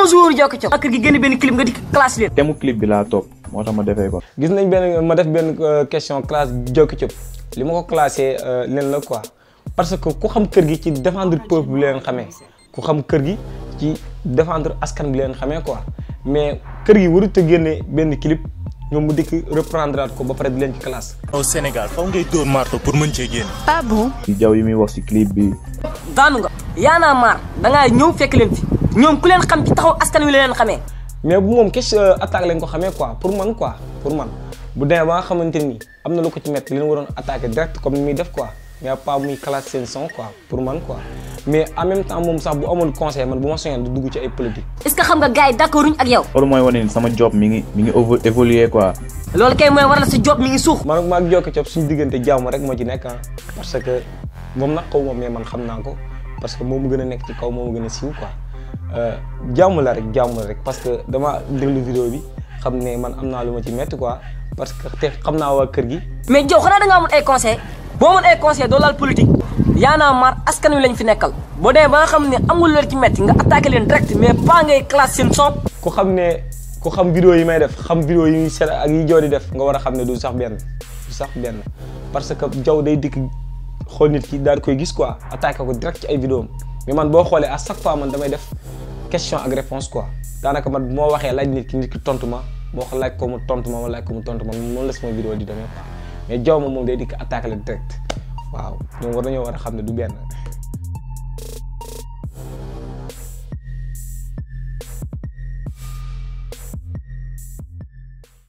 jour jokk ci ak gi génn benn clip nga di classe leen. temu clip bi laa topp moo tax ma defee ko. gis nañ benn ma def benn question classe jokki cëp li ma ko classé leen la quoi parce que ku xam kër gi ci défendre peuple bi leen xamee ku xam kër gi ci défendre askan bi leen xamee quoi mais kër gi warut a génne benn clip ñoom mu dikk reprendre ko ba pare di leen ci classe. au Sénégal faw ngay dóor marto pour mën cee génn. ah bon. ci jaw yi muy wax si clip bi. daanu nga yaanaa maar da ngaa ñëw fekk leen fi ñoom ku leen xam ci taxaw askan wi la leen xamee. mais bu moom question attaque lañ ko xamee quoi pour man bu demee ba nga xamante ni am na lu ko ci métti leen waroon attaqué direct comme ni muy def quoi mais pas muy classe seen son quoi pour man quoi mais en même temps moom sax bu amul conseil man bu ma soñoon du dugg ci ay politique. est-ce que xam nga gars yi d'accord uñ ak yow. loolu mooy wane ni sama job mi ngi évoluer quoi. loolu kay mooy waral sa job mi ngi suux. man maa ngi jokk ci suñu diggante jàmm rek moo ci nekk parce que moom nag xaw ma mais man xam naa ko parce que moom mu gën a nekk ci kaw moom mu gën a siiw quoi jàmm la rek parce que dama déglu vidéo bi xam ne man am naa lu ma ci métti quoi parce que te xam naa waa kër gi. mais Diaw xanaa da nga amul ay conseil boo amoon ay conseil doo laal politique yaanaa maar askan wi lañ fi nekkal boo demee ba nga xam ne amul loolu ci métti nga attaqué leen direct mais pas ngay classe seen son. ku xam vidéo yi may def xam vidéo yi ñuy seet ak yi joo di def nga war a xam ne du sax benn parce que Diaw day dikk xool nit ki daal di koy gis quoi attaqué ko direct ci ay vidéo mais man boo xoolee à chaque fois man damay def question ak réponse quoi daanaka man moo waxee laaj nit ki tontu ma moo wax laaj ko mu tontu ma laaj ko mu tontu ma noonu la sama vidéo di demee quoi mais Diaw moom day dikk attaqué la direct waaw ñoom war a xam ne du benn.